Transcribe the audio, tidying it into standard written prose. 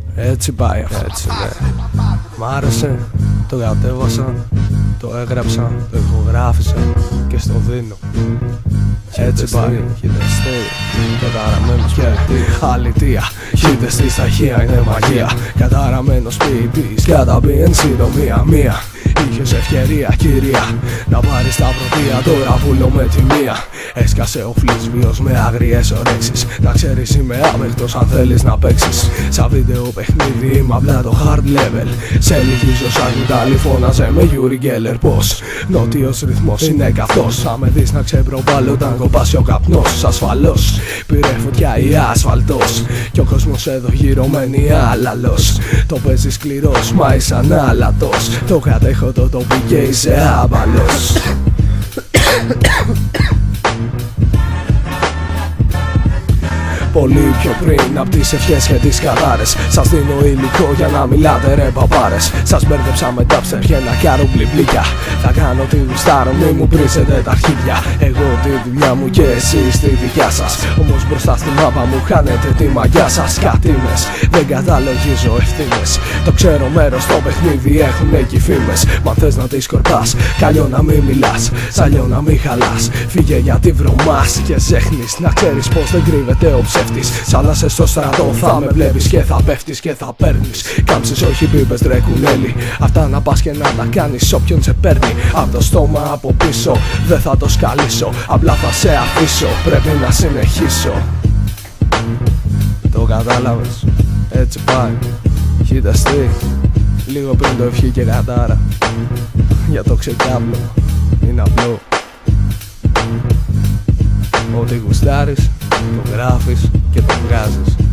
Έτσι πάει αυτό. Έτσι, ναι. Μ' άρεσε, το κατέβασα, το έγραψα, το ηχογράφησα και στο δίνω. Έτσι πάει, χιτεστή, καταραμένος ποιητής, αλητία. Χιτεστή στα χεία είναι μαγεία. Καταραμένος ποιητής, καταπίεν συντομία μία. Είχες ευκαιρία κυρία να πάρεις τα πρωτεία, τώρα βούλω με τη μία. Έσκασε ο φλισβίος με άγριες ορέξεις. Να ξέρεις είμαι άμεχτος αν θέλεις να παίξεις. Σαν βίντεο παιχνίδι είμαι απλά το hard level. Σε λυγίζω σαν κουτάλι, φώναζε με Γιούρι Γκέλλερ. Πως νότιος ρυθμός είναι καυτός. Θα με δεις να ξεπροβάλλω όταν κοπάσει ο καπνός. Ασφαλώς πήρε φωτιά η ασφαλτός κι ο κόσμος εδώ γύρω μένει άλαλος. Το παίζεις σκληρός μα είσαι ανάλατος. Το κατέχω το τοπί και είσαι άμπαλος. Πολύ πιο πριν απ' τις ευχές και τις κατάρες. Σας δίνω υλικό για να μιλάτε ρε παπάρες. Σας μπέρδεψα με τα ψεύδια να κάνω μπλιμπλίκια. Θα κάνω τη γουστάρω, μη μου πρίσετε τα αρχίδια. Εγώ τη δουλειά μου και εσείς τη δικιά σας. Όμως μπροστά στη μάπα μου χάνετε τη μαγιά σας. Κατήμες, δεν καταλογίζω ευθύνες. Το ξέρω μέρος στο παιχνίδι έχουν εκεί φήμες. Μα θες να τη σκορπάς, καλό να μην μιλάς. Σαλιό να μην χαλάς, φύγε γιατί βρωμάς και ζέχνεις. Να ξέρεις πως δεν κρύβεται ο ψεύτης. Σαν να σε στο στρατό θα με βλέπεις και θα πέφτεις και θα παίρνεις. Κάμψεις όχι πίπες ρε κουνέλι. Αυτά να πας και να τα κάνεις όποιον σε παίρνει. Απ' το στόμα από πίσω δεν θα το σκαλίσω. Απλά θα σε αφήσω, πρέπει να συνεχίσω. Το κατάλαβες, έτσι πάει. Χιτεστή, λίγο πριν το ευχή και κατάρα. Για το ξεκάβλο, είναι απλό. Ό,τι γουστάρεις, το γράφεις και το βγάζεις.